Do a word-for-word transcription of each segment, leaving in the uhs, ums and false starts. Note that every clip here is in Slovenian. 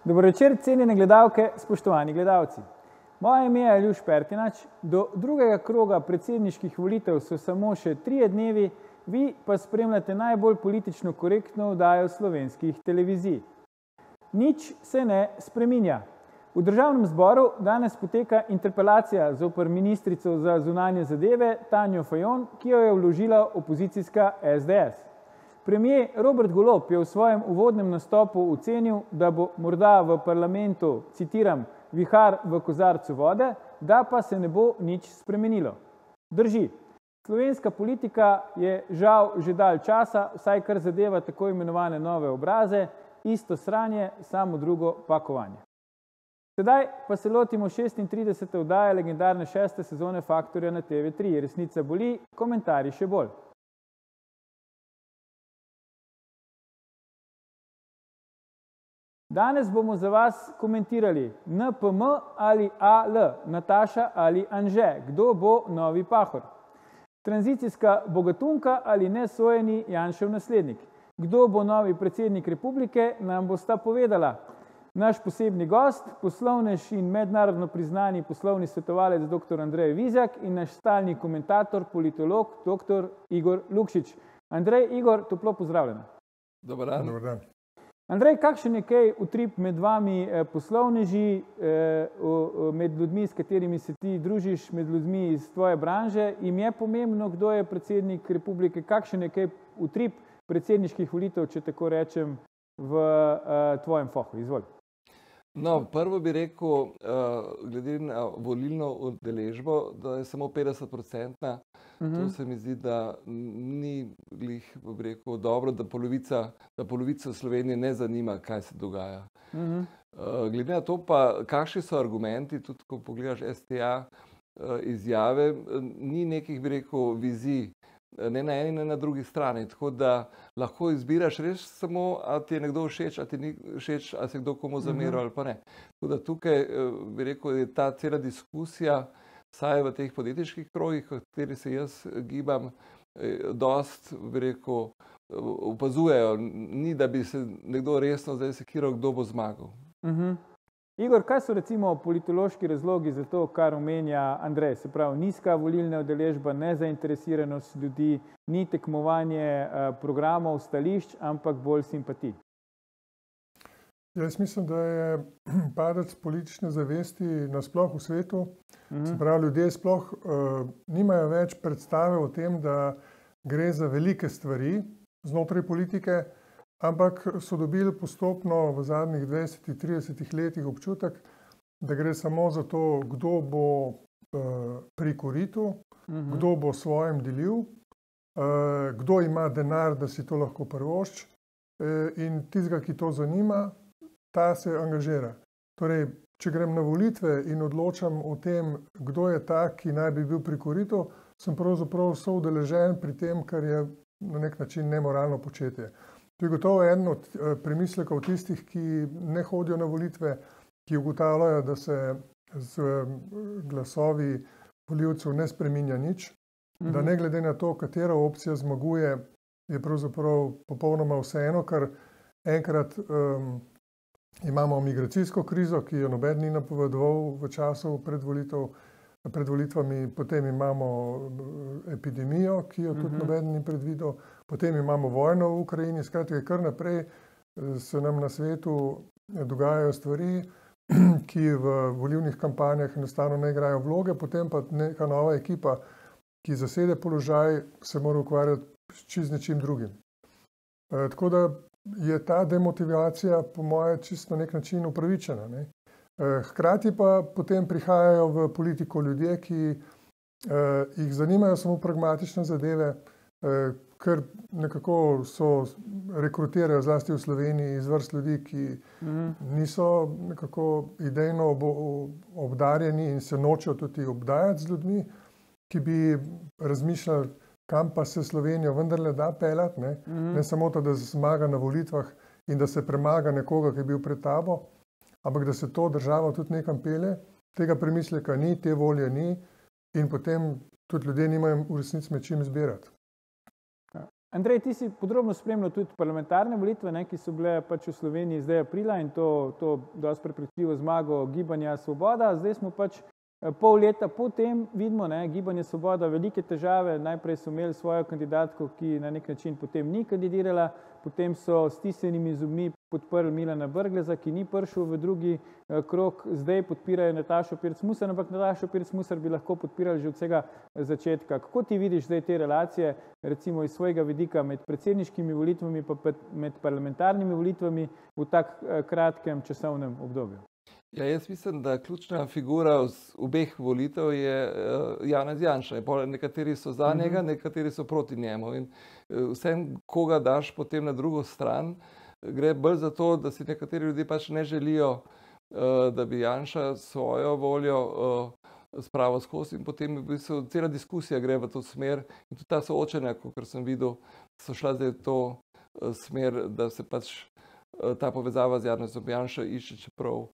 Dobro večer, cenjene gledalke, spoštovani gledalci. Moje ime je Aljuš Pertinač. Do drugega kroga predsedniških volitev so samo še trije dnevi, vi pa spremljate najbolj politično korektno oddajo slovenskih televizij. Nič se ne spreminja. V državnem zboru danes poteka interpelacija zoper ministrico za zunanje zadeve Tanjo Fajon, ki jo je vložila opozicijska es de es. Premier Robert Golob je v svojem uvodnem nastopu ocenil, da bo morda v parlamentu, citiram, vihar v kozarcu vode, da pa se ne bo nič spremenilo. Drži. Slovenska politika je žal že dalj časa, vsaj kar zadeva tako imenovane nove obraze, isto sranje, samo drugo pakovanje. Sedaj pa se lotimo šestintridesete oddaje legendarne šeste sezone Faktorja na te ve tri. Resnica boli, komentarji še bolj. Danes bomo za vas komentirali en pe em ali a el, Nataša ali Anže, kdo bo novi Pahor. Tranzicijska bogatunka ali nesojeni Janšev naslednik. Kdo bo novi predsednik republike, nam bosta povedala. Naš posebni gost, poslovnež in mednarodno priznani poslovni svetovalec doktor Andrej Vizjak in naš stalni komentator, politolog doktor Igor Lukšič. Andrej, Igor, toplo pozdravljena. Dobar dan. Dobar dan. Andrej, kakšen je kaj utrip med vami poslovneži, med ljudmi, s katerimi se ti družiš, med ljudmi iz tvoje branže? Im je pomembno, kdo je predsednik republike? Kakšen je kaj utrip predsedniških volitev, če tako rečem, v tvojem fohu? Izvoli. No, prvo bi rekel, glede na volilno udeležbo, da je samo petdeset procentna. To se mi zdi, da ni glih, bi rekel, dobro, da polovica, da polovica Slovenije ne zanima, kaj se dogaja. Glede na to pa, kakšni so argumenti, tudi ko pogledaš es te a izjave, ni nekih, bi rekel, vizij, ne na eni, ne na drugi strani. Tako da lahko izbiraš res samo, a ti je nekdo všeč, a ti ni všeč, a se kdo komu zameril ali pa ne. Tako da tukaj, bi rekel, je ta cela diskusija, saj v teh podjetniških krogih, v kateri se jaz gibam, dost, bi rekel, opazujejo. Ni, da bi se nekdo resno zdaj sekiral, kdo bo zmagal. Igor, kaj so recimo politološki razlogi za to, kar omenja Andrej? Se pravi, nizka volilna udeležba, nezainteresiranost ljudi, ni tekmovanje programov, stališč, ampak bolj simpatij. Jaz mislim, da je padec politične zavesti nasploh v svetu. Se pravi, ljudje sploh nimajo več predstave o tem, da gre za velike stvari znotraj politike, ampak so dobili postopno v zadnjih dvajsetih, tridesetih letih občutek, da gre samo za to, kdo bo pri koritu, kdo bo svojim delil, kdo ima denar, da si to lahko privošči, in tistega, ki to zanima, ta se angažira. Torej, če grem na volitve in odločam o tem, kdo je ta, ki naj bi bil pri koritu, sem pravzaprav soudeležen pri tem, kar je na nek način nemoralno početje. To je gotovo eden od premislekov tistih, ki ne hodijo na volitve, ki ugotavljajo, da se z glasovi volivcev ne spreminja nič, da ne glede na to, katera opcija zmaguje, je pravzaprav popolnoma vseeno, ker enkrat um, imamo migracijsko krizo, ki jo noben ni napovedoval v času pred volitev, pred volitvami, potem imamo epidemijo, ki jo tudi noben ni predvidel, potem imamo vojno v Ukrajini, skratka, kar naprej se nam na svetu dogajajo stvari, ki v volilnih kampanjah enostavno ne igrajo vloge, potem pa neka nova ekipa, ki zasede položaj, se mora ukvarjati s čist nečim drugim. E, tako da je ta demotivacija po moje čisto na nek način upravičena, ne? Hkrati pa potem prihajajo v politiko ljudje, ki eh, jih zanimajo samo pragmatične zadeve, eh, ker nekako so rekrutirajo zlasti v Sloveniji iz vrst ljudi, ki niso nekako idejno ob, obdarjeni in se nočejo tudi obdajati z ljudmi, ki bi razmišljali, kam pa se Slovenijo vendarle da peljati, ne? Ne samo to, da zmaga na volitvah in da se premaga nekoga, ki je bil pred tabo, ampak da se to državo tudi nekam pelje, tega premisleka ni, te volje ni in potem tudi ljudje nimajo v resnici med čim zbirati. Andrej, ti si podrobno spremljal tudi parlamentarne volitve, ne, ki so bile pač v Sloveniji zdaj aprila in to, to dosti prepričljivo zmago Gibanja Svoboda. Zdaj smo pač pol leta potem vidimo, ne, Gibanje Svoboda velike težave. Najprej so imeli svojo kandidatko, ki na nek način potem ni kandidirala, potem so s stisnjenimi zobmi podprli Milana Brgleza, ki ni prišel v drugi krog, zdaj podpirajo Natašo Pirc Musar, ampak Natašo Pirc Musar bi lahko podpirali že od vsega začetka. Kako ti vidiš zdaj te relacije, recimo iz svojega vidika med predsedniškimi volitvami pa med parlamentarnimi volitvami v tak kratkem časovnem obdobju? Ja, jaz mislim, da ključna figura obeh volitev je Janez Janša. Nekateri so za njega, nekateri so proti njemu. In vsem, koga daš potem na drugo stran, gre bolj za to, da si nekateri ljudje pač ne želijo, da bi Janša svojo voljo spravil skozi in potem v bistvu cela diskusija gre v to smer. In tudi ta soočenja, kot sem videl, so šla zdaj v to smer, da se pač ta povezava z Janezom Janšo išče, čeprav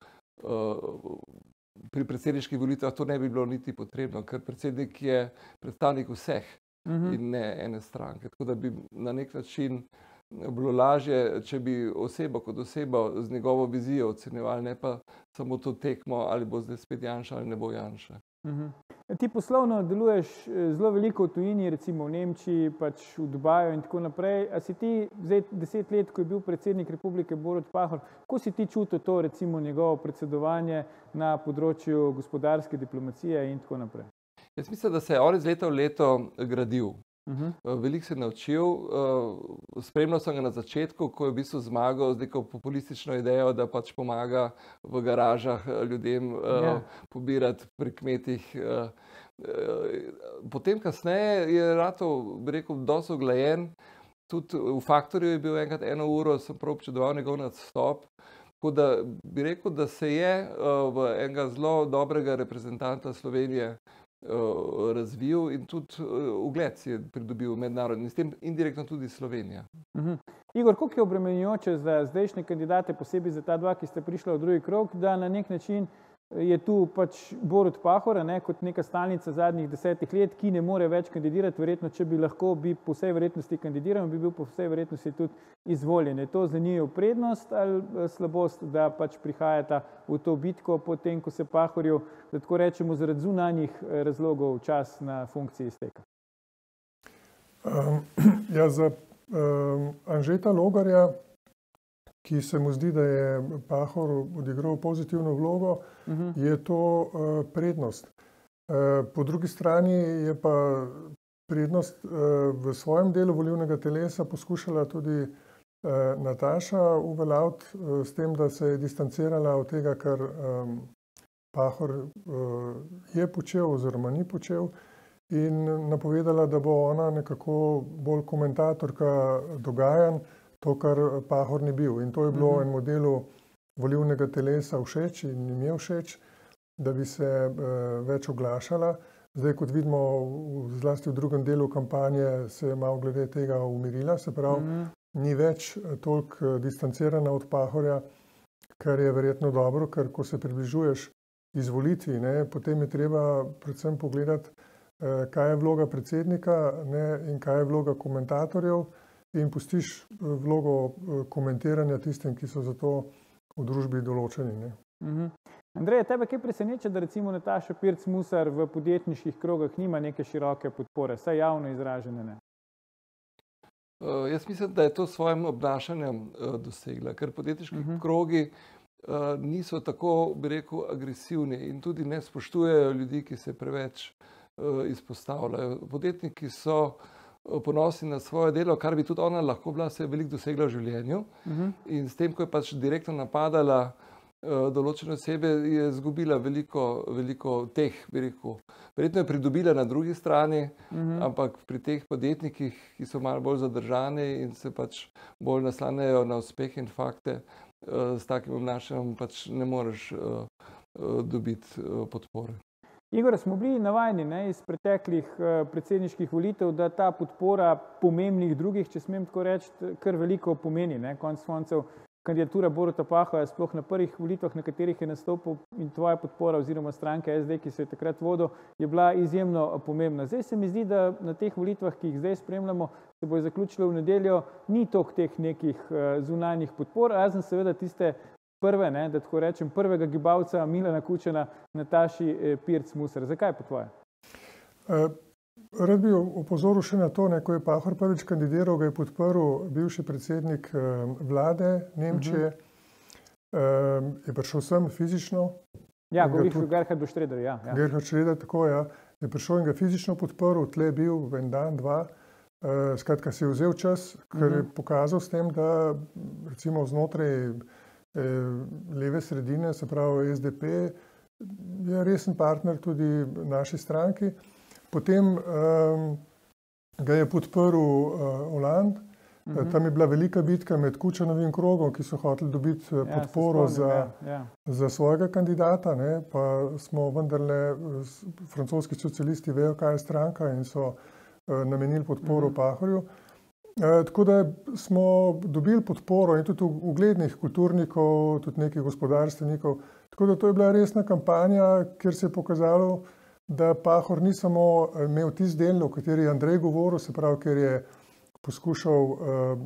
pri predsedniških volitvah to ne bi bilo niti potrebno, ker predsednik je predstavnik vseh in ne ene stranke. Tako da bi na nek način bilo lažje, če bi osebo kot osebo z njegovo vizijo ocenjevali, ne pa samo to tekmo, ali bo zdaj spet Janša ali ne bo Janša. Ti poslovno deluješ zelo veliko v tujini, recimo v Nemčiji, pač v Dubaju in tako naprej. A si ti zdaj deset let, ko je bil predsednik Republike Borut Pahor, kako si ti čutil to, recimo njegovo predsedovanje na področju gospodarske diplomacije in tako naprej? Jaz mislim, da se je on iz leta v leto gradil. Veliko se je naučil. Spremljal sem ga na začetku, ko je v bistvu zmagal z neko populistično idejo, da pač pomaga v garažah ljudem pobirati pri kmetih. Potem kasneje je ratov, bi rekel, dosti uglajen. Tudi v Faktorju je bil enkrat eno uro, sem prav občudoval njegov nastop. Tako da bi rekel, da se je v enega zelo dobrega reprezentanta Slovenije razvil in tudi ugled si je pridobil mednarodni, s tem indirektno tudi Slovenija. Igor, koliko je obremenjujoče za zdajšnje kandidate, posebej za ta dva, ki sta prišla v drugi krog, da na nek način je tu pač Borut Pahor, ne, kot neka stalnica zadnjih desetih let, ki ne more več kandidirati, verjetno, če bi lahko, bi po vsej verjetnosti kandidiral in bi bil po vsej verjetnosti tudi izvoljen. Je to za njih prednost ali slabost, da pač prihajata v to bitko potem, ko se Pahorju, da tako rečemo, zaradi zunanjih razlogov čas na funkciji izteka? Um, ja, za um, Anžeta Logarja, ki se mu zdi, da je Pahor odigral pozitivno vlogo, uh-huh. je to uh, prednost. Uh, po drugi strani je pa prednost uh, v svojem delu volilnega telesa poskušala tudi uh, Nataša uveljaviti uh, s tem, da se je distancirala od tega, kar um, Pahor uh, je počel oziroma ni počel in napovedala, da bo ona nekako bolj komentatorka dogajanj, to, kar Pahor ni bil. In to je bilo en modelu volilnega telesa všeč in jim je všeč, da bi se uh, več oglašala. Zdaj, kot vidimo, zlasti v drugem delu kampanje se je malo glede tega umirila, se pravi, mm-hmm. ni več toliko distancirana od Pahorja, kar je verjetno dobro, ker ko se približuješ izvolitvi, ne, potem je treba predvsem pogledati, uh, kaj je vloga predsednika, ne, in kaj je vloga komentatorjev, in pustiš vlogo komentiranja tistim, ki so za to v družbi določeni. Ne? Uh-huh. Andrej, tebe kaj preseneča, da recimo Nataša Pirc Musar v podjetniških krogah nima neke široke podpore, saj javno izražene ne? Uh, jaz mislim, da je to s svojim obnašanjem uh, dosegla, ker podjetniški uh-huh. krogi uh, niso tako, bi rekel, agresivni in tudi ne spoštujejo ljudi, ki se preveč uh, izpostavljajo. Podjetniki so ponosni na svoje delo, kar bi tudi ona lahko bila, se je veliko dosegla v življenju. Uh-huh. In s tem, ko je pač direktno napadala uh, določene osebe, je izgubila veliko, veliko teh, bi rekel. Verjetno je pridobila na drugi strani, uh-huh. ampak pri teh podjetnikih, ki so malo bolj zadržani in se pač bolj naslanjajo na uspehe in fakte, uh, s takim obnašanjem pač ne moreš uh, uh, dobiti uh, podpore. Igor, smo bili navajeni ne, iz preteklih uh, predsedniških volitev, da ta podpora pomembnih drugih, če smem tako reči, kar veliko pomeni. Ne. Konec koncev kandidatura Boruta Pahorja, sploh na prvih volitvah, na katerih je nastopil, in tvoja podpora oziroma stranke S D, ki se je takrat vodil, je bila izjemno pomembna. Zdaj se mi zdi, da na teh volitvah, ki jih zdaj spremljamo, se bo zaključilo v nedeljo, ni toliko teh nekih zunanjih podpor, razen seveda tiste prve, ne, da tako rečem, prvega gibalca Milana Kučana, Nataši Pirc Musar. Zakaj po tvoje? Uh, rad bi opozoril še na to, ne, ko je Pahor prvič kandidiral, ga je podprl bivši predsednik uh, vlade Nemčije, uh -huh. uh, je prišel sem fizično. Ja, govoriš o Gerhardu Schröderju, ja. ja. Gerhard Schröder, tako ja, je prišel in ga fizično podprl, tle je bil en dan, dva. Uh, skratka, si je vzel čas, ker uh -huh. je pokazal s tem, da recimo znotraj leve sredine, se pravi S D P, je resen partner tudi naši stranki. Potem um, ga je podprl uh, Hollande. Uh -huh. Tam je bila velika bitka med Kučanovim krogom, ki so hoteli dobiti ja, podporo spomnim, za, ja, ja. za svojega kandidata, ne, pa smo vendarle, francoski socialisti vejo, kaj je stranka in so uh, namenili podporo uh -huh. Pahorju. E, tako da smo dobili podporo in tudi uglednih kulturnikov, tudi nekih gospodarstvenikov. Tako da to je bila resna kampanja, kjer se je pokazalo, da Pahor ni samo imel tisti del, o kateri je Andrej govoril, se pravi, ker je poskušal, uh,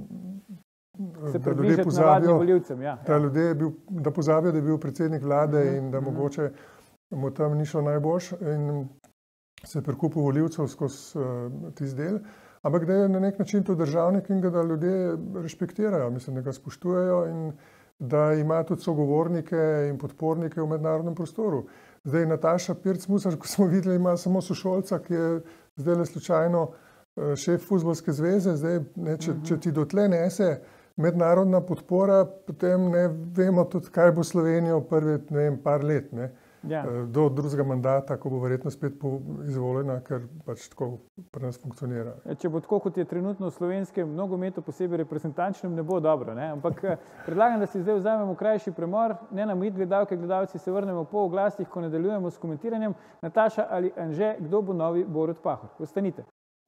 da ljudje pozabijo, voljivcem, ja, da, ja. ljudje je bil, da pozabijo, da je bil predsednik vlade uh -huh, in da uh -huh. mogoče mu tam ni šlo najboljš in se je prikupil voljivcev skozi uh, tisti del. Ampak da je na nek način to državnik in ga da ljudje respektirajo, mislim, da ga spoštujejo in da ima tudi sogovornike in podpornike v mednarodnem prostoru. Zdaj Nataša Pirc Musar, ko smo videli, ima samo sošolca, ki je zdaj le slučajno šef Fuzbalske zveze. Zdaj, ne, če, če ti dotle nese mednarodna podpora, potem ne vemo tudi, kaj bo Slovenijo prvi, ne vem, par let, ne. Ja. Do drugega mandata, ko bo verjetno spet izvoljena, ker pač tako pri nas funkcionira. Če bo tako, kot je trenutno v slovenskem nogometu, posebej reprezentančnem, ne bo dobro, ne? Ampak predlagam, da si zdaj vzamemo krajši premor, ne nam iti gledalke, gledalci, se vrnemo po oglasih, ko nadaljujemo s komentiranjem. Nataša ali Anže, kdo bo novi Borut Pahor? Ostanite.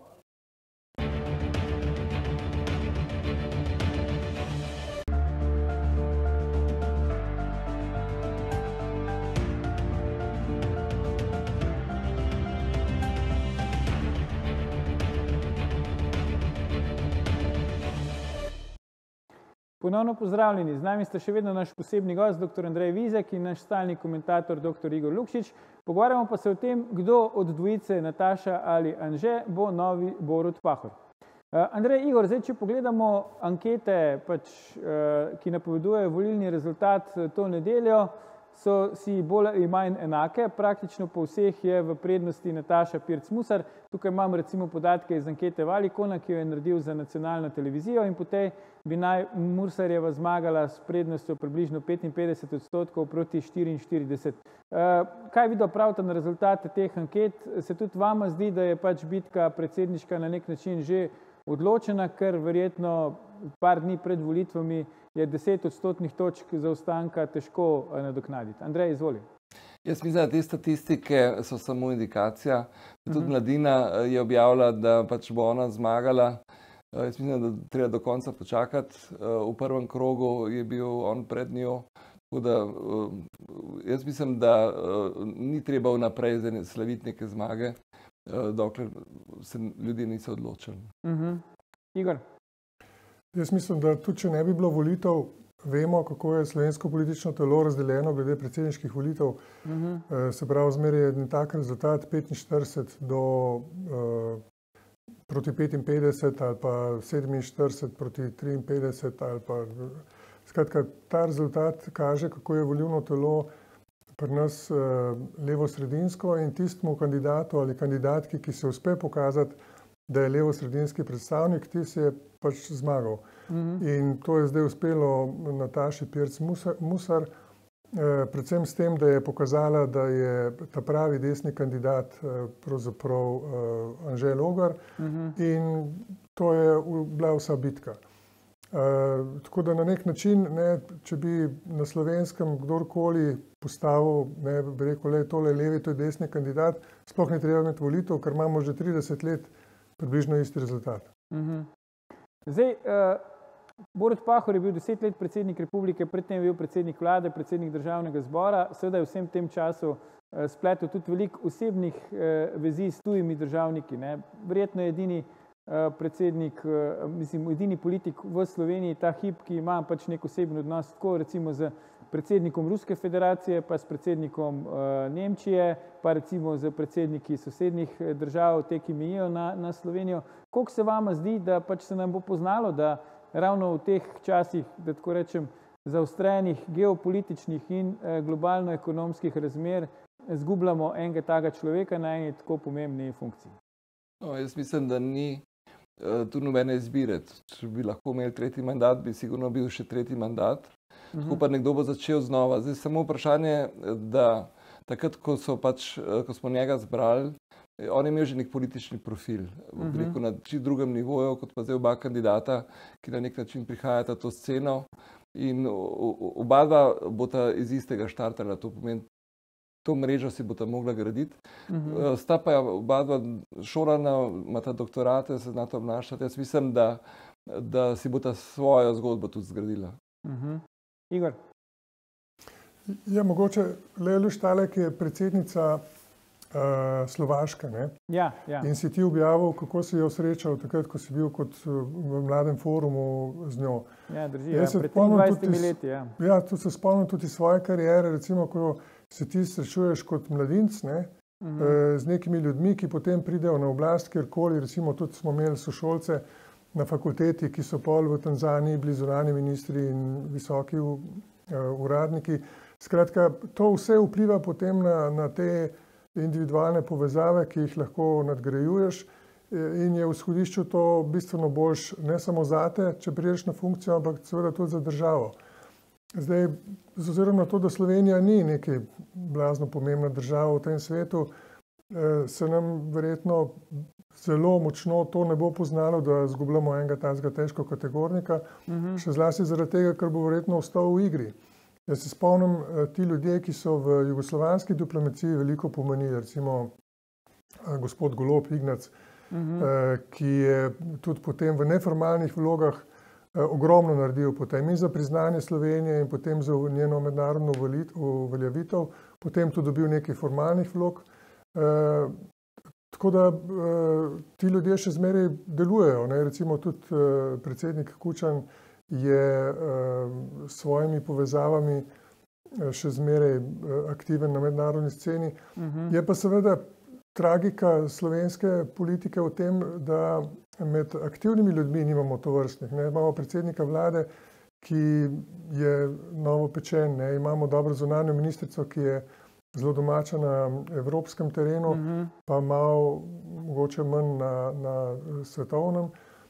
Ponovno pozdravljeni. Z nami sta še vedno naš posebni gost, doktor Andrej Vizjak in naš stalni komentator, doktor Igor Lukšič. Pogovarjamo pa se o tem, kdo od dvojice, Nataša ali Anže, bo novi Borut Pahor. Andrej, Igor, zdaj, če pogledamo ankete, pač, ki napovedujejo volilni rezultat to nedeljo, so si bolj ali manj enake. Praktično po vseh je v prednosti Nataša Pirc Musar. Tukaj imam recimo podatke iz ankete Valicona, ki jo je naredil za nacionalno televizijo, in potem bi naj Musarjeva zmagala s prednostjo približno petinpetdeset odstotkov proti štiriinštirideset. Kaj vi pravite na rezultate teh anket? Se tudi vama zdi, da je pač bitka predsedniška na nek način že odločena, ker verjetno par dni pred volitvami je deset odstotnih točk zaostanka težko nadoknaditi? Andrej, izvoli. Jaz mislim, da te statistike so samo indikacija. Tudi Mladina je objavila, da pač bo ona zmagala. Jaz mislim, da treba do konca počakati. V prvem krogu je bil on pred njo. Tako da jaz mislim, da ni treba vnaprej slaviti neke zmage, dokler se ljudje niso odločili. Uh-huh. Igor? Jaz mislim, da tudi če ne bi bilo volitev, vemo, kako je slovensko politično telo razdeljeno glede predsedniških volitev. Uh-huh. Se pravi, zmeraj je tak rezultat petinštirideset do uh, proti petinpetdeset ali pa sedeminštirideset proti triinpetdeset ali pa... Skratka, ta rezultat kaže, kako je volilno telo pri nas uh, levo-sredinsko in tistemu kandidatu ali kandidatki, ki se uspe pokazati, da je levo-sredinski predstavnik, ti se je pač zmagal. Mm-hmm. In to je zdaj uspelo Nataši Pirc Musar, eh, predvsem s tem, da je pokazala, da je ta pravi desni kandidat eh, pravzaprav eh, Anže Logar, mm-hmm. in to je bila vsa bitka. Uh, tako da na nek način, ne, če bi na slovenskem kdorkoli postavil, ne, bi rekel, le tole levi, to je desni kandidat, sploh ne treba imeti volitev, ker imamo že trideset let približno isti rezultat. Mm-hmm. Zdaj, uh, Borut Pahor je bil deset let predsednik republike, predtem je bil predsednik vlade, predsednik državnega zbora, seveda je v vsem tem času spletel tudi veliko osebnih vezi s tujimi državniki. Ne. Verjetno je edini predsednik, mislim, edini politik v Sloveniji ta hip, ki ima pač nek osebni odnos, tako recimo z predsednikom Ruske federacije, pa s predsednikom Nemčije, pa recimo z predsedniki sosednjih držav, te, ki mejijo na, na Slovenijo. Koliko se vama zdi, da pač se nam bo poznalo, da ravno v teh časih, da tako rečem, zaostrenih geopolitičnih in globalno-ekonomskih razmer zgubljamo enega takega človeka na eni tako pomembni funkciji? No, jaz mislim, da ni uh, tu nobene izbire. Če bi lahko imeli tretji mandat, bi sigurno bil še tretji mandat. Uh-huh. Tako pa nekdo bo začel znova. Zdaj samo vprašanje, da takrat, ko, so pač, ko smo njega zbrali, on je imel že nek politični profil, uh-huh. rekel, na čist drugem nivoju, kot pa zdaj oba kandidata, ki na nek način prihajata to sceno. In oba dva bota iz istega štartala, to pomeni, to mrežo si bota mogla graditi. Uh-huh. Sta pa oba dva šolana, imata doktorate, se znata obnašati. Jaz mislim, da, da si bota svojo zgodbo tudi zgradila. Uh-huh. Igor? Ja, mogoče Lea Štalek je predsednica uh, Slovaške, ne? Ja, ja. In si ti objavil, kako si jo srečal takrat, ko si bil kot v mladem forumu z njo. Ja, drži, ja, pred triindvajsetimi leti. Ja, ja tu se spomnim tudi svoje kariere, recimo, ko se ti srečuješ kot mladinc, ne? Uh-huh. z nekimi ljudmi, ki potem pridejo na oblast, kjerkoli, recimo tudi smo imeli sošolce na fakulteti, ki so pol v Tanzaniji bili zunanji ministri in visoki uh, uradniki. Skratka, to vse vpliva potem na, na te individualne povezave, ki jih lahko nadgrajuješ in je v izhodišču to bistveno boljš ne samo zate, če priješ na funkcijo, ampak seveda tudi za državo. Zdaj, z ozirom na to, da Slovenija ni nekaj blazno pomembna država v tem svetu, se nam verjetno zelo močno to ne bo poznalo, da zgubljamo enega tazga težko kategornika, uh-huh. še zlasti zaradi tega, ker bo verjetno ostal v igri. Jaz se spomnim, ti ljudje, ki so v jugoslovanski diplomaciji veliko pomenili, recimo gospod Golob, Ignac, uh-huh. ki je tudi potem v neformalnih vlogah ogromno naredil potem in za priznanje Slovenije in potem za njeno mednarodno uveljavitev, potem tudi dobil nekaj formalnih vlog. Uh, tako da uh, ti ljudje še zmeraj delujejo. Ne? Recimo tudi uh, predsednik Kučan je uh, s svojimi povezavami uh, še zmeraj uh, aktiven na mednarodni sceni. Uh-huh. Je pa seveda tragika slovenske politike v tem, da med aktivnimi ljudmi nimamo tovrstnih. Ne? Imamo predsednika vlade, ki je novopečen, ne? Imamo dobro zunanjo ministrico, ki je zelo domača na evropskem terenu, uh-huh. pa malo mogoče manj na, na svetovnem.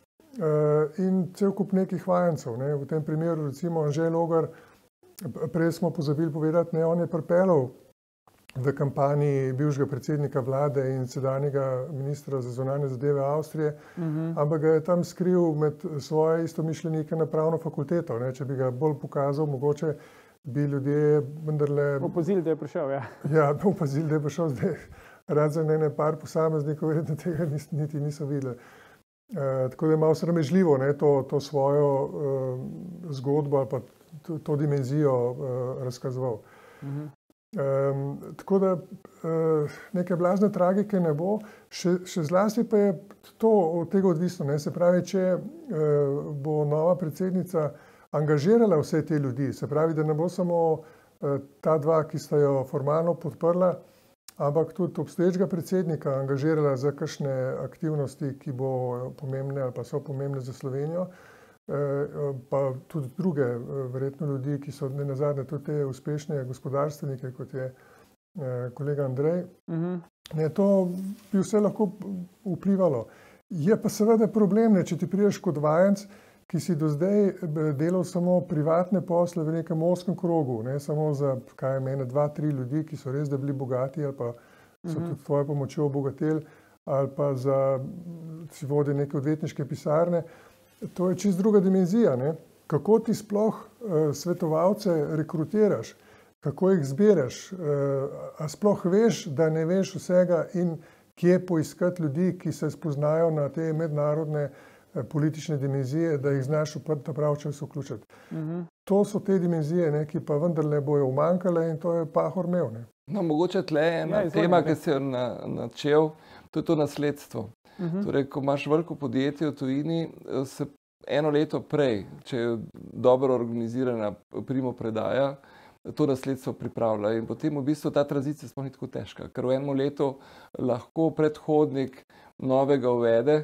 Uh, in cel kup nekih vajencev. Ne? V tem primeru recimo Anže Logar, prej smo pozabili povedati, ne? On je pripeljal v kampanji bivšega predsednika vlade in sedanjega ministra za zunanje zadeve Avstrije, uh-huh. ampak ga je tam skril med svoje istomišljenike na pravno fakulteto. Ne? Če bi ga bolj pokazal, mogoče bi ljudje vendarle... Opazili, da je prišel, ja. Ja, opazili, da je prišel zdaj. Razen ene par posameznikov, verjetno tega niti niso videli. Uh, tako da je malo sramežljivo, ne, to, to svojo uh, zgodbo ali pa to, to dimenzijo uh, razkazoval. Uh-huh. Um, tako da uh, neke blazne tragike ne bo, še, še zlasti pa je to od tega odvisno. Ne? Se pravi, če uh, bo nova predsednica angažirala vse te ljudi, se pravi, da ne bo samo uh, ta dva, ki sta jo formalno podprla, ampak tudi obstoječega predsednika angažirala za kakšne aktivnosti, ki bo pomembne ali pa so pomembne za Slovenijo, pa tudi druge, verjetno ljudi, ki so ne nazadnje tudi te uspešne gospodarstvenike, kot je kolega Andrej. Uh-huh. Ne, to bi vse lahko vplivalo. Je pa seveda problem, ne, če ti prideš kot vajenc, ki si do zdaj delal samo privatne posle v nekem ozkem krogu, ne, samo za, kaj mene, dva, tri ljudi, ki so res da bili bogati ali pa so uh-huh. tudi tvoje pomočjo obogateli, ali pa za, si vodi neke odvetniške pisarne. To je čisto druga dimenzija. Ne? Kako ti sploh uh, svetovalce rekrutiraš, kako jih zbereš, uh, a sploh veš, da ne veš vsega in kje poiskati ljudi, ki se spoznajo na te mednarodne politične dimenzije, da jih znaš v ta prav čas vključiti. Mhm. To so te dimenzije, ne, ki pa vendarle bojo umanjkale in to je Pahor imel. Ne. No, mogoče tle je ena Ja, izvolite. tema, ki se je na, načel, to je to nasledstvo. Mhm. Torej, ko imaš veliko podjetje v tujini, se eno leto prej, če je dobro organizirana primopredaja, to nasledstvo pripravlja. In potem v bistvu ta tranzicija sploh ni tako težka, ker v enem letu lahko predhodnik novega uvede.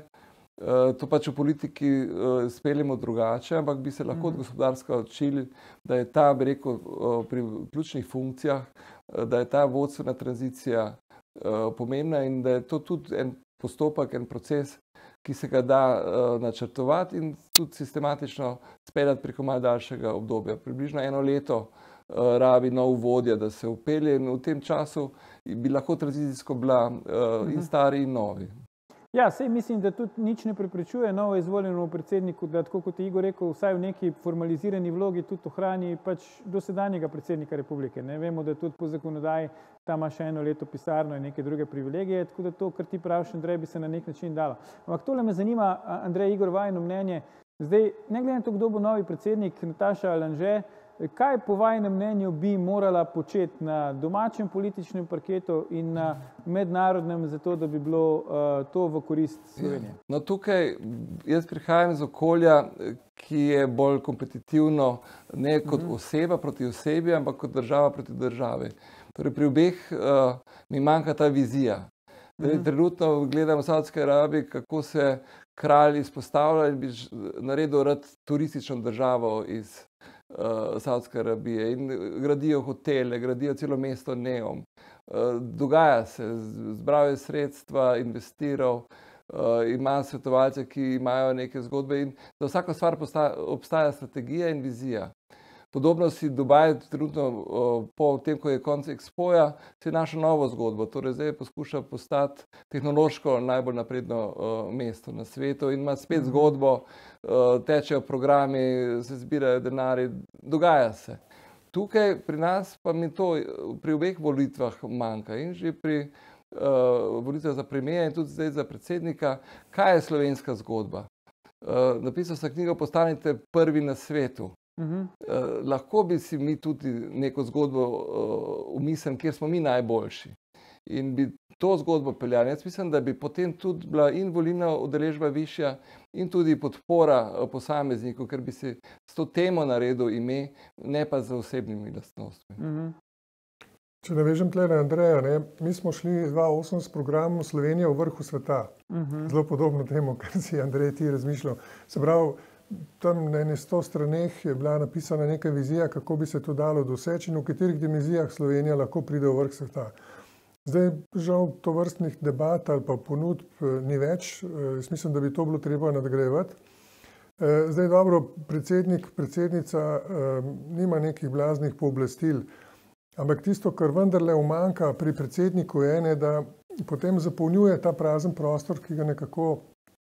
To pač v politiki speljemo drugače, ampak bi se lahko od gospodarstva učili, da je ta, bi rekel, pri ključnih funkcijah, da je ta vodstvena tranzicija pomembna in da je to tudi en postopek, en proces, ki se ga da načrtovati in tudi sistematično speljati preko malo daljšega obdobja. Približno eno leto rabi nov vodja, da se upelje in v tem času bi lahko tranzicijsko bila in stari in novi. Ja, sej mislim, da tudi nič ne preprečuje novo izvoljenemu predsedniku, da tako kot je Igor rekel, vsaj v neki formalizirani vlogi tudi ohrani pač dosedanjega predsednika republike. Ne vemo, da tudi po zakonodaji tam ima še eno leto pisarno in neke druge privilegije, tako da to, kar ti praviš, Andrej, bi se na nek način dalo. Ampak tole me zanima, Andrej, Igor, vajino mnenje. Zdaj, ne glede na to, kdo bo novi predsednik, Nataša ali Anže, kaj po vajinem mnenju bi morala početi na domačem političnem parketu in na mednarodnem, zato da bi bilo uh, to v korist Slovenije? No, tukaj jaz prihajam iz okolja, ki je bolj kompetitivno ne kot oseba proti osebi, ampak kot država proti državi. Torej, pri obeh uh, mi manjka ta vizija. Torej, trenutno gledam v Saudski Arabiji, kako se kralj izpostavlja in bi naredil rad turistično državo iz uh, Saudske Arabije in gradijo hotele, gradijo celo mesto Neom. Uh, dogaja se, zbral je sredstva, investiral, uh, ima svetovalce, ki imajo neke zgodbe in za vsako stvar postaja, obstaja strategija in vizija. Podobno si Dubaj trenutno uh, po tem, ko je konec Expoja, si je našel novo zgodbo. Torej zdaj poskuša postati tehnološko najbolj napredno uh, mesto na svetu in ima spet zgodbo, uh, tečejo programi, se zbirajo denarji, dogaja se. Tukaj pri nas pa mi to pri obeh volitvah manjka in že pri uh, volitvah za premijera in tudi zdaj za predsednika, kaj je slovenska zgodba. Uh, napisal sem knjigo Postanite prvi na svetu. Uh, lahko bi si mi tudi neko zgodbo uh, umislili, kjer smo mi najboljši in bi to zgodbo peljali. Jaz mislim, da bi potem tudi bila in volilna udeležba višja in tudi podpora uh, posamezniku, ker bi si s to temo naredil ime, ne pa z osebnimi lastnostmi. Uh -huh. Če navežem tle na Andreja, ne, mi smo šli dva tisoč osem s programom Slovenija v vrhu sveta. Uh -huh. Zelo podobno temu, kar si Andrej ti razmišljal. Se pravi, tam na ene sto straneh je bila napisana neka vizija, kako bi se to dalo doseči in v katerih dimenzijah Slovenija lahko pride v vrh sveta. Zdaj, žal, to vrstnih debat ali pa ponudb ni več. Jaz mislim, da bi to bilo treba nadgrajevati. Zdaj, dobro, predsednik, predsednica nima nekih blaznih pooblastil, ampak tisto, kar vendarle umanjka pri predsedniku je ene, da potem zapolnjuje ta prazen prostor, ki ga nekako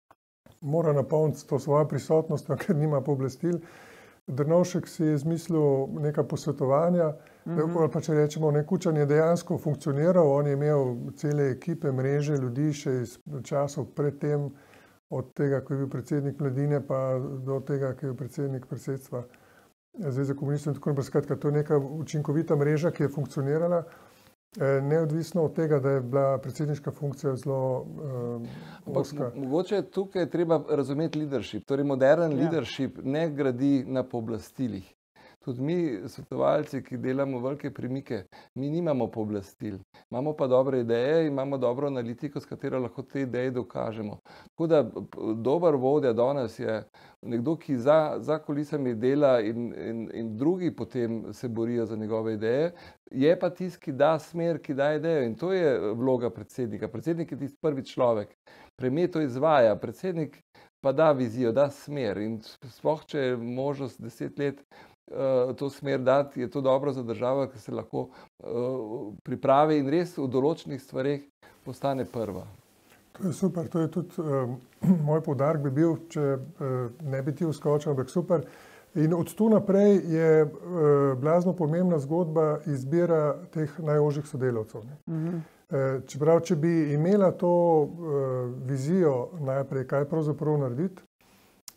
mora napolniti to svojo prisotnost, ker nima pooblastil. Drnovšek si je izmislil neka posvetovanja, mm -hmm. ali pa če rečemo, ne, Kučan je dejansko funkcioniral, on je imel cele ekipe, mreže ljudi še iz časov predtem, od tega, ko je bil predsednik Mladine, pa do tega, ko je bil predsednik predsedstva Zveze komunistov in tako naprej. Skratka, to je neka učinkovita mreža, ki je funkcionirala. Neodvisno od tega, da je bila predsedniška funkcija zelo uh, oska. Mogoče je tukaj treba razumeti leadership. Torej, modern ja. leadership ne gradi na pooblastilih. Tudi mi, svetovalci, ki delamo velike premike, mi nimamo pooblastil. Imamo pa dobre ideje, imamo dobro analitiko, s katero lahko te ideje dokažemo. Tako da dober vodja danes je nekdo, ki za, za kulisami dela in, in, in drugi potem se borijo za njegove ideje. Je pa tisti, ki da smer, ki da idejo in to je vloga predsednika. Predsednik je tisti prvi človek. Premijer to izvaja, predsednik pa da vizijo, da smer in sploh, če je možnost deset let to smer dati, je to dobro za državo, ki se lahko uh, pripravi in res v določenih stvareh postane prva. To je super, to je tudi uh, moj poudarek bi bil, če uh, ne bi ti vskočil, ampak super. In od tu naprej je uh, blazno pomembna zgodba izbira teh najožjih sodelavcev. Mm-hmm. uh, čeprav, če bi imela to uh, vizijo najprej, kaj pravzaprav narediti,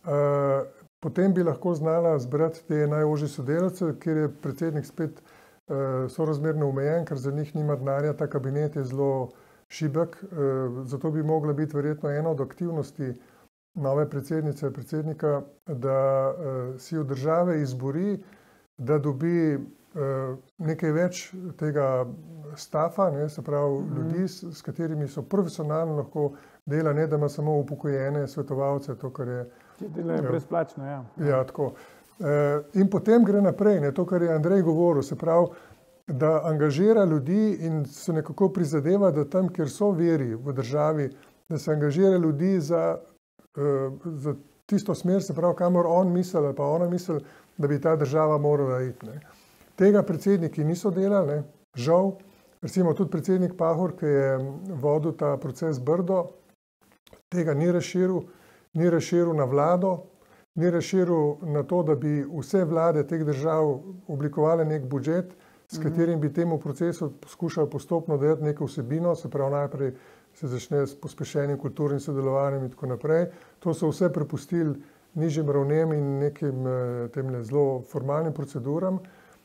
potem bi lahko znala zbrati te najožje sodelavce, kjer je predsednik spet sorazmerno omejen, ker za njih nima denarja, ta kabinet je zelo šibek, zato bi mogla biti verjetno ena od aktivnosti nove predsednice, predsednika, da si od države izbori, da dobi nekaj več tega stafa, ne, se pravi mm. ljudi, s, s katerimi so profesionalno lahko dela, ne da ima samo upokojene svetovalce, to, kar je... Ki delajo brezplačno, ja. Ja, tako. In potem gre naprej, ne, to, kar je Andrej govoril, se pravi, da angažira ljudi in se nekako prizadeva, da tam, kjer so viri v državi, da se angažira ljudi za, za tisto smer, se pravi, kamor on misli ali pa ona misli, da bi ta država morala iti. Ne. Tega predsedniki niso delali, ne. Žal. Recimo tudi predsednik Pahor, ki je vodil ta proces Brdo, tega ni razširil, ni razširil na vlado, ni razširil na to, da bi vse vlade teh držav oblikovali nek budžet, s katerim bi temu procesu poskušali postopno dati neko vsebino, se pravi najprej se začne s pospešenim kulturnim sodelovanjem in tako naprej. To so vse prepustili nižjim ravnem in nekim temle zelo formalnim proceduram.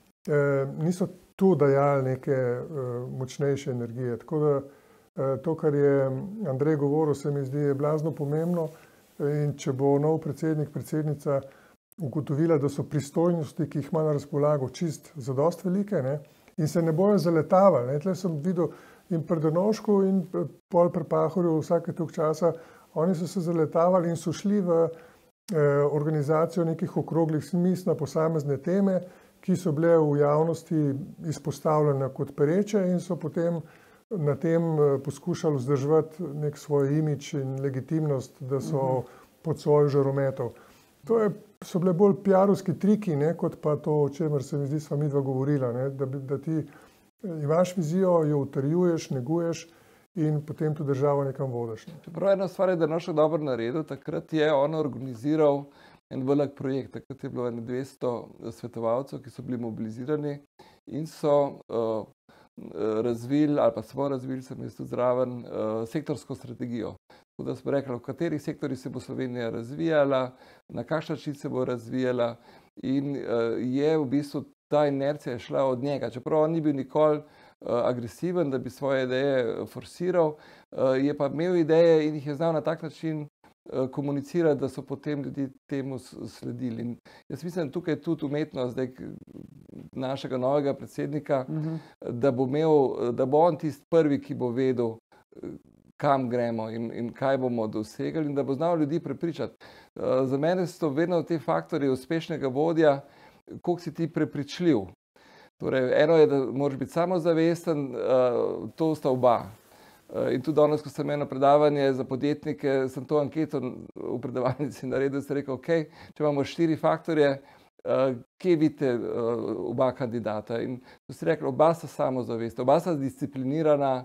E, niso tu dajali neke uh, močnejše energije. Tako da uh, to, kar je Andrej govoril, se mi zdi je blazno pomembno in če bo nov predsednik, predsednica ugotovila, da so pristojnosti, ki jih ima na razpolago, čist zadost velike, ne, in se ne bojo zaletavali. Ne. Tle sem videl in pri Drnovšku in pol pri Pahorju vsake toliko časa, oni so se zaletavali in so šli v eh, organizacijo nekih okroglih miz na posamezne teme, ki so bile v javnosti izpostavljene kot pereče in so potem na tem poskušali vzdrževati nek svoj imidž in legitimnost, da so pod svojo žarometov. To je, so bile bolj piarovski triki, ne, kot pa to, o čemer se mi zdi, sva midva govorila, ne, da, da ti imaš vizijo, jo utrjuješ, neguješ in potem tu državo nekam vodiš. Čeprav ena stvar je, da našo dobro naredil, takrat je on organiziral en velik projekt, takrat je bilo dvesto svetovalcev, ki so bili mobilizirani in so uh, razvili, ali pa smo razvili, sem jaz tudi zraven, uh, sektorsko strategijo. Tako da smo rekli, v katerih sektorjih se bo Slovenija razvijala, na kakšen način se bo razvijala in uh, je v bistvu ta inercija šla od njega. Čeprav on ni bil nikoli uh, agresiven, da bi svoje ideje forsiral, uh, je pa imel ideje in jih je znal na tak način komunicirati, da so potem ljudi temu sledili. In jaz mislim, da tukaj je tudi umetnost zdaj našega novega predsednika, uh-huh. da bo imel, da bo on tisti prvi, ki bo vedel, kam gremo in, in kaj bomo dosegali in da bo znal ljudi prepričati. Za mene so vedno te faktorje uspešnega vodja, koliko si ti prepričljiv. Torej, eno je, da moraš biti samozavesten, to sta oba. In tudi danes, ko sem imel predavanje za podjetnike, sem to anketo v predavalnici naredil, sem rekel, ok, če imamo štiri faktorje, kje vidite oba kandidata? In so si rekli, oba sta samozavestna, oba sta disciplinirana,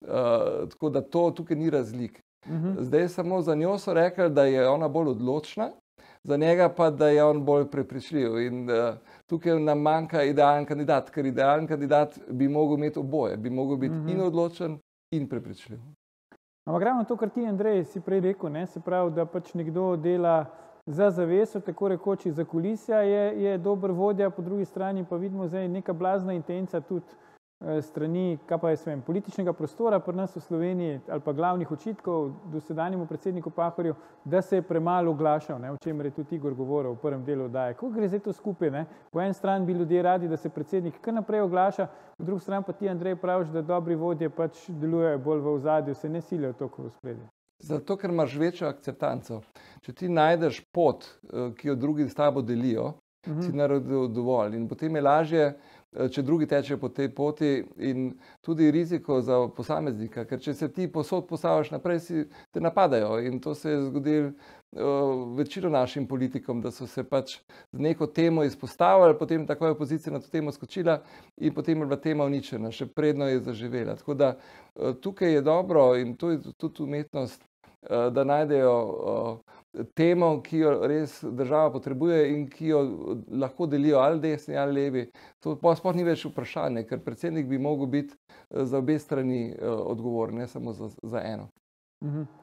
tako da to tukaj ni razlik. Uh-huh. Zdaj samo za njo so rekli, da je ona bolj odločna, za njega pa, da je on bolj prepričljiv. In uh, tukaj nam manjka idealen kandidat, ker idealen kandidat bi mogel imeti oboje, bi mogel biti uh-huh. in odločen, in prepričljiv. Ampak ravno to, kar ti, Andrej, si prej rekel, ne, se pravi, da pač nekdo dela za zaveso, tako rekoč za kulisja, je, je dober vodja, po drugi strani pa vidimo zdaj neka blazna intenca tudi eh, strani, kaj pa jaz vem, političnega prostora pri nas v Sloveniji ali pa glavnih očitkov dosedanjemu predsedniku Pahorju, da se je premalo oglašal, ne, o čemer je tudi Igor govoril v prvem delu oddaje. Kako gre zdaj to skupaj? Ne? Po eni strani bi ljudje radi, da se predsednik kar naprej oglaša, po drugi strani pa ti, Andrej, praviš, da dobri vodje pač delujejo bolj v ozadju, se ne silijo toliko v spredje. Zato, ker imaš večjo akceptanco. Če ti najdeš pot, ki jo drugi s tabo delijo, uh-huh. si naredil dovolj. In potem je lažje, če drugi tečejo po tej poti in tudi riziko za posameznika, ker če se ti posod postaviš naprej, si te napadajo. In to se je zgodilo uh, večino našim politikom, da so se pač z neko temo izpostavili, potem takoj opozicija na to temo skočila in potem je bila tema uničena, še predno je zaživela. Tako da uh, tukaj je dobro in to je tudi umetnost, uh, da najdejo uh, temo, ki jo res država potrebuje in ki jo lahko delijo ali desni ali levi. To pa sploh ni več vprašanje, ker predsednik bi mogel biti za obe strani odgovoren, ne samo za, za eno. Mhm.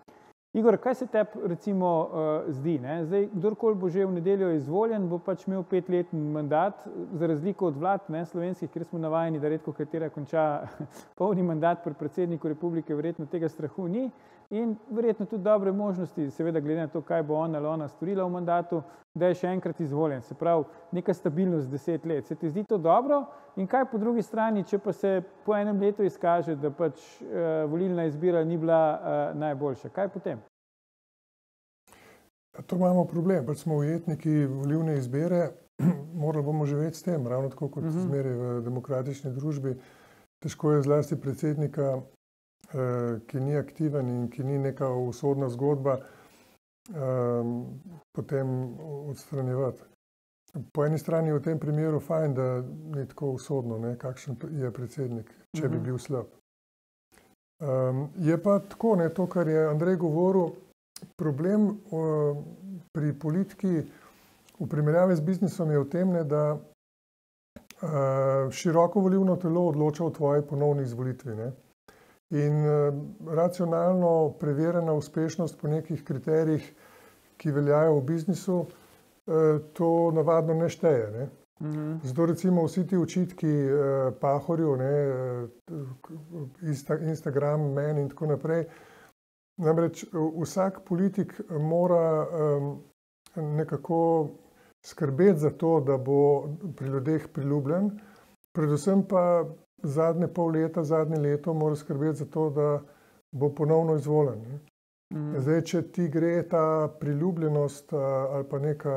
Igor, kaj se tebi recimo uh, zdi? Ne? Zdaj, kdorkoli bo že v nedeljo izvoljen, bo pač imel petletni mandat, za razliko od vlad ne, slovenskih, kjer smo navajeni, da redko katera konča polni mandat pri predsedniku republike, verjetno tega strahu ni in verjetno tudi dobre možnosti, seveda glede na to, kaj bo on ali ona storila v mandatu, da je še enkrat izvoljen. Se pravi, neka stabilnost deset let. Se ti zdi to dobro? In kaj po drugi strani, če pa se po enem letu izkaže, da pač uh, volilna izbira ni bila uh, najboljša? Kaj potem? To imamo problem, pač smo ujetniki volilne izbire, morali bomo živeti s tem, ravno tako kot uh-huh. zmeraj v demokratični družbi. Težko je zlasti predsednika, eh, ki ni aktiven in ki ni neka usodna zgodba, eh, potem odstranjevati. Po eni strani je v tem primeru fajn, da ni tako usodno, ne, kakšen je predsednik, če uh-huh. bi bil slab. Um, je pa tako, ne, to, kar je Andrej govoril, problem uh, pri politiki v primerjavi z biznisom je v tem, ne, da uh, široko volilno telo odloča o tvoji ponovni izvolitvi. Ne. In uh, racionalno preverjena uspešnost po nekih kriterijih, ki veljajo v biznisu, uh, to navadno ne šteje. Ne. Mm-hmm. Zato recimo vsi ti očitki uh, Pahorju, ne, uh, Insta, Instagram, men in tako naprej. Namreč vsak politik mora um, nekako skrbeti za to, da bo pri ljudeh priljubljen, predvsem pa zadnje pol leta, zadnje leto mora skrbeti za to, da bo ponovno izvoljen. Mm. Zdaj, če ti gre ta priljubljenost ali pa neka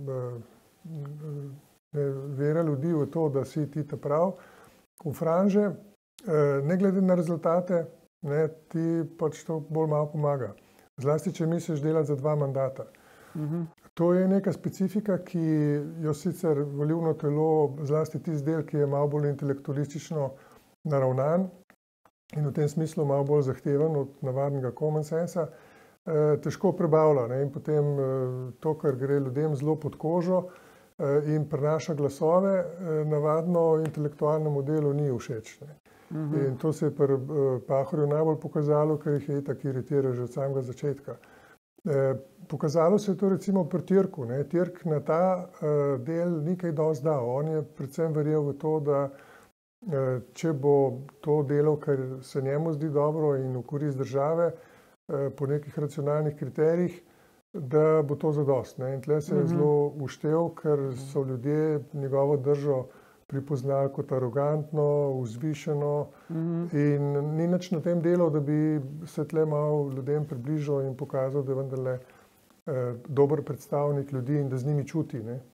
ne, vera ljudi v to, da si ti ta prav, v franže, ne glede na rezultate, ne, ti pač to bolj malo pomaga. Zlasti, če misliš delati za dva mandata. Mm-hmm. To je neka specifika, ki jo sicer volilno telo, zlasti tisti del, ki je malo bolj intelektualistično naravnan in v tem smislu malo bolj zahteven od navadnega common sensa, eh, težko prebavlja. Ne, in potem eh, to, kar gre ljudem zelo pod kožo eh, in prenaša glasove, eh, navadno intelektualnemu delu ni všeč. Ne. Mm-hmm. In to se je pri uh, Pahorju najbolj pokazalo, ker jih je itak iritiral že od samega začetka. E, pokazalo se je to recimo pri Tirku. Ne. Tirk na ta uh, del ni kaj dosti dal. On je predvsem verjel v to, da uh, če bo to delo, kar se njemu zdi dobro in v korist države, uh, po nekih racionalnih kriterijih, da bo to zadost. Ne. In tle se je mm-hmm. zelo uštev, ker so ljudje njegovo držo pripoznali kot arogantno, vzvišeno mm-hmm. in ni nič na tem delu, da bi se tle malo ljudem približal in pokazal, da je vendarle eh, dober predstavnik ljudi in da z njimi čuti. Ne?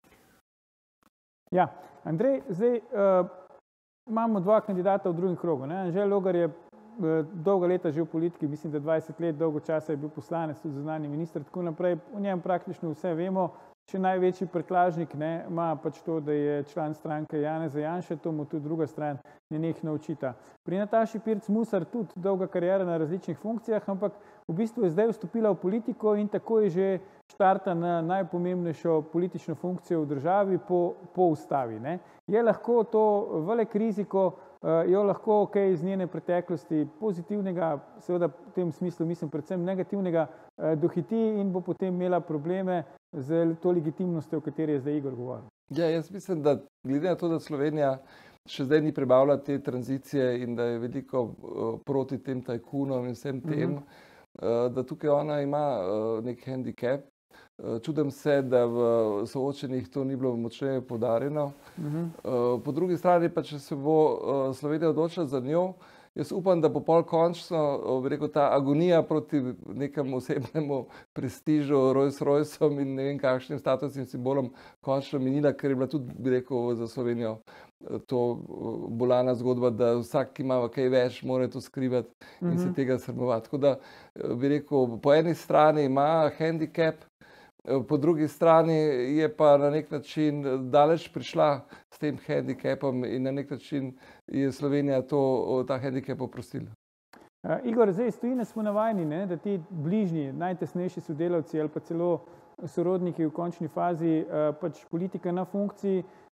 Ja, Andrej, zdaj uh, imamo dva kandidata v drugem krogu. Ne? Anže Logar je uh, dolga leta že v politiki, mislim, da dvajset let, dolgo časa je bil poslanec, tudi zunanji minister, tako naprej. O njem praktično vse vemo. Še največji prtljažnik ne, ima pač to, da je član stranke Janeza Janše, to mu tudi druga stran nenehno očita. Pri Nataši Pirc Musar tudi dolga karijera na različnih funkcijah, ampak v bistvu je zdaj vstopila v politiko in tako je že štarta na najpomembnejšo politično funkcijo v državi po, po ustavi. Ne. Je lahko to velik riziko, jo lahko okay, iz njene preteklosti pozitivnega, seveda v tem smislu mislim predvsem negativnega, dohiti in bo potem imela probleme z to legitimnostjo, o kateri je zdaj Igor govoril. Ja, jaz mislim, da glede na to, da Slovenija še zdaj ni prebavila te tranzicije in da je veliko uh, proti tem tajkunom in vsem tem, mm-hmm. uh, da tukaj ona ima uh, nek handicap. Uh, čudem se, da v soočenih to ni bilo močneje poudarjeno. Mm-hmm. Uh, po drugi strani pa, če se bo uh, Slovenija odločila za njo, jaz upam, da bo pol končno, bi rekel, ta agonija proti nekemu osebnemu prestižu, Rolls-Royceom in ne vem kakšnim statusnim simbolom končno minila, ker je bila tudi, bi rekel, za Slovenijo to bolana zgodba, da vsak, ki ima kaj več, mora to skrivati in mm-hmm. se tega sramovati. Tako da, bi rekel, po eni strani ima handicap, po drugi strani je pa na nek način daleč prišla s tem handicapom in na nek način je Slovenija to, ta handicap oprostila. Uh, Igor, zdaj iz tujine smo navajeni, ne, da ti bližnji, najtesnejši sodelavci ali pa celo sorodniki v končni fazi uh, pač politika na funkciji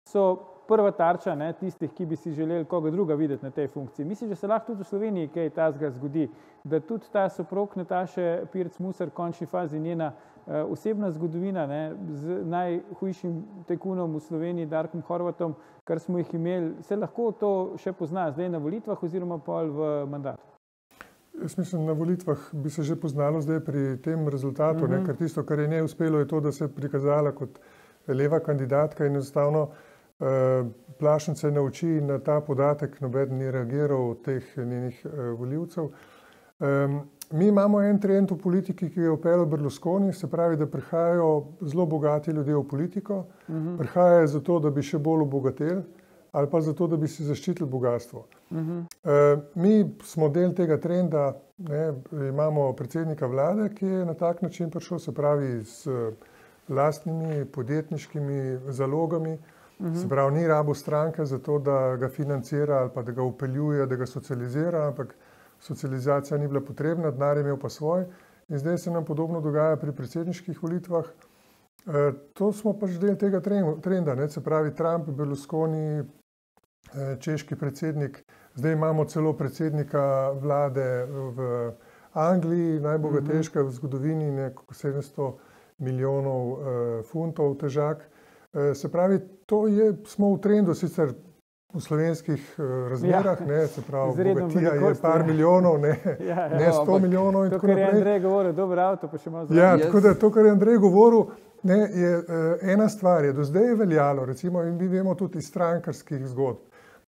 so prva tarča, ne, tistih, ki bi si želeli koga druga videti na tej funkciji. Mislim, da se lahko tudi v Sloveniji kaj tazga zgodi, da tudi ta soprog Nataše Pirc Musar v končni fazi njena uh, osebna zgodovina, ne, z najhujšim tajkunom v Sloveniji, Darkom Horvatom, kar smo jih imeli, se lahko to še pozna zdaj na volitvah oziroma pol v mandatu? Jaz mislim, na volitvah bi se že poznalo zdaj pri tem rezultatu, uh-huh. ne, ker tisto, kar je ne uspelo, je to, da se je prikazala kot leva kandidatka in enostavno uh, plašnice na oči in na ta podatek nobeden ni reagiral od teh njenih uh, voljivcev. Um, mi imamo en trend v politiki, ki je upeljal Berlusconi, se pravi, da prihajajo zelo bogati ljudje v politiko, uh-huh. prihajajo zato, da bi še bolj obogateli, ali pa zato, da bi si zaščitili bogatstvo. Uh-huh. E, mi smo del tega trenda, ne, imamo predsednika vlade, ki je na tak način prišel, se pravi s lastnimi podjetniškimi zalogami, uh-huh. se pravi ni rabo stranke za to, da ga financira ali pa da ga upeljuje, da ga socializira, ampak socializacija ni bila potrebna, denar je imel pa svoj in zdaj se nam podobno dogaja pri predsedniških volitvah. E, to smo pač del tega trenda, ne, se pravi Trump, Berlusconi, češki predsednik, zdaj imamo celo predsednika vlade v Angliji, najbogatejška v zgodovini, nekako sedemsto milijonov uh, funtov težak. Uh, se pravi, to je, smo v trendu sicer v slovenskih uh, razmerah, ja, ne, se pravi, bogatija je par milijonov, ne, ja, ja, ne sto milijonov in tako naprej. To, kar je Andrej govoril, dober avto, pa še malo zelo. Ja, tako da to, kar je Andrej govoril, ne, je uh, ena stvar, je do zdaj je veljalo, recimo, in mi vemo tudi iz strankarskih zgodb,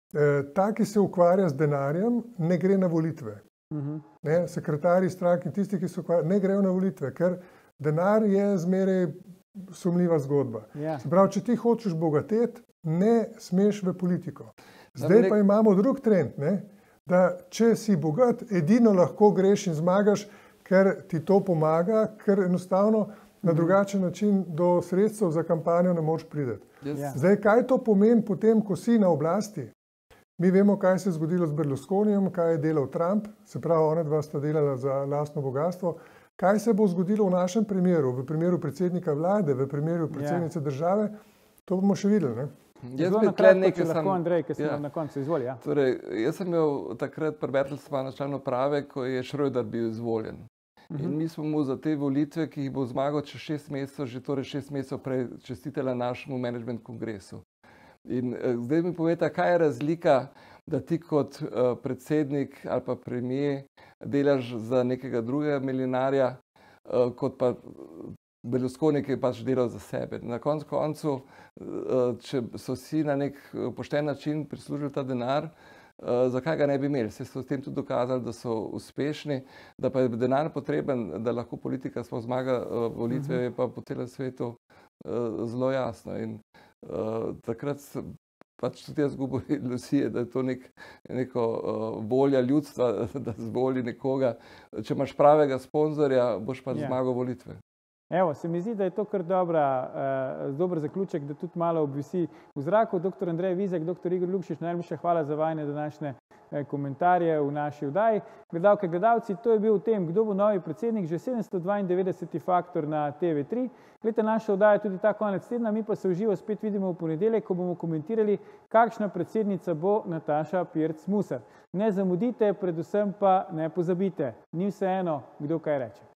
ta, ki se ukvarja z denarjem, ne gre na volitve. Uh-huh. Ne, sekretarji strank in tisti, ki se ukvarjajo, ne grejo na volitve, ker denar je zmeraj sumljiva zgodba. Yeah. Se pravi, če ti hočeš bogateti, ne smeš v politiko. Zdaj pa imamo drug trend, ne, da če si bogat, edino lahko greš in zmagaš, ker ti to pomaga, ker enostavno na drugačen način do sredstev za kampanjo ne moreš priti. Yes. Zdaj, kaj to pomeni potem, ko si na oblasti? Mi vemo, kaj se je zgodilo z Berlusconijem, kaj je delal Trump, se pravi, ona dva sta delala za lastno bogatstvo. Kaj se bo zgodilo v našem primeru, v primeru predsednika vlade, v primeru predsednice države, to bomo še videli. Ne? Jaz bi tle nekaj sam... Andrej, ki sem ja. na koncu izvolil. Ja. Torej, jaz sem imel takrat pri Bertelsmannu član uprave, ko je Schröder bil izvoljen. Uh-huh. In mi smo mu za te volitve, ki jih bo zmagal čez šest mesecev, že torej šest mesecev prej čestitela našemu management kongresu. In uh, zdaj mi poveta, kaj je razlika, da ti kot uh, predsednik ali pa premier delaš za nekega drugega milijonarja, uh, kot pa Berlusconi, ki je pač delal za sebe. Na koncu koncu, uh, če so si na nek pošten način prislužili ta denar, uh, zakaj ga ne bi imeli? Se so s tem tudi dokazali, da so uspešni, da pa je denar potreben, da lahko politika sploh zmaga uh, volitve, uh-huh. je pa po celem svetu uh, zelo jasno. In Uh, takrat pač tudi jaz gubil ilusije, da je to nek, neko uh, volja ljudstva, da zvoli nekoga. Če imaš pravega sponzorja, boš pač yeah. zmagal volitve. Evo, se mi zdi, da je to kar dobra, uh, dober zaključek, da tudi malo obvisi v zraku. Doktor Andrej Vizjak, doktor Igor Lukšič, najlepša hvala za vajne današnje eh, komentarje v naši vdaji. Gledalke, gledalci, to je bil o tem, kdo bo novi predsednik, že sedemsto dvaindevetdeseti faktor na T V tri. Gledajte, naša vdaja tudi ta konec tedna, mi pa se v živo spet vidimo v ponedeljek, ko bomo komentirali, kakšna predsednica bo Nataša Pirc Musar. Ne zamudite, predvsem pa ne pozabite, ni vseeno, kdo kaj reče.